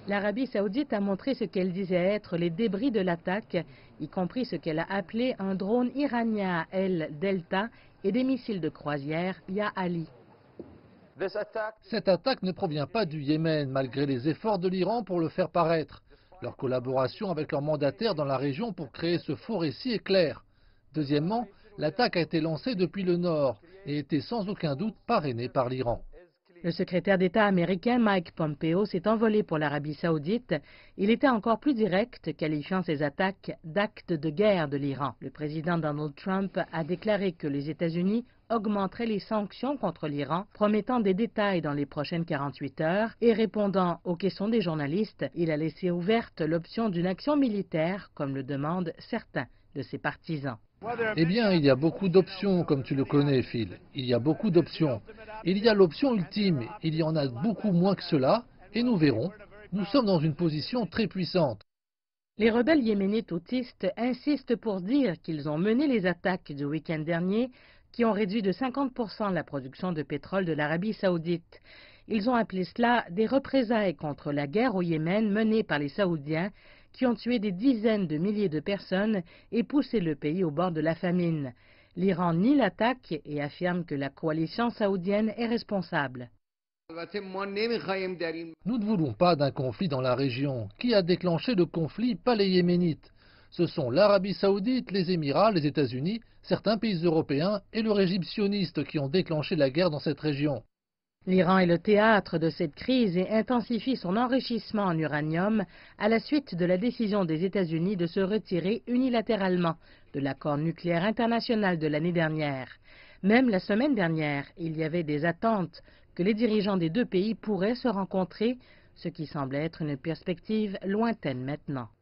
L'Arabie saoudite a montré ce qu'elle disait être les débris de l'attaque, y compris ce qu'elle a appelé un drone iranien El-Delta et des missiles de croisière Ya Ali. Cette attaque ne provient pas du Yémen, malgré les efforts de l'Iran pour le faire paraître. Leur collaboration avec leurs mandataires dans la région pour créer ce faux récit est claire. Deuxièmement, l'attaque a été lancée depuis le nord et était sans aucun doute parrainée par l'Iran. Le secrétaire d'État américain Mike Pompeo s'est envolé pour l'Arabie saoudite. Il était encore plus direct, qualifiant ces attaques d'actes de guerre de l'Iran. Le président Donald Trump a déclaré que les États-Unis augmenteraient les sanctions contre l'Iran, promettant des détails dans les prochaines 48 heures et répondant aux questions des journalistes. Il a laissé ouverte l'option d'une action militaire, comme le demandent certains de ses partisans. Eh bien, il y a beaucoup d'options, comme tu le connais, Phil. Il y a beaucoup d'options. Il y a l'option ultime. Il y en a beaucoup moins que cela, et nous verrons. Nous sommes dans une position très puissante. Les rebelles yéménites houthis insistent pour dire qu'ils ont mené les attaques du week-end dernier qui ont réduit de 50% la production de pétrole de l'Arabie saoudite. Ils ont appelé cela des représailles contre la guerre au Yémen menée par les Saoudiens qui ont tué des dizaines de milliers de personnes et poussé le pays au bord de la famine. L'Iran nie l'attaque et affirme que la coalition saoudienne est responsable. Nous ne voulons pas d'un conflit dans la région. Qui a déclenché le conflit? Pas les Yéménites. Ce sont l'Arabie saoudite, les Émirats, les États-Unis, certains pays européens et le régime sioniste qui ont déclenché la guerre dans cette région. L'Iran est le théâtre de cette crise et intensifie son enrichissement en uranium à la suite de la décision des États-Unis de se retirer unilatéralement de l'accord nucléaire international de l'année dernière. Même la semaine dernière, il y avait des attentes que les dirigeants des deux pays pourraient se rencontrer, ce qui semble être une perspective lointaine maintenant.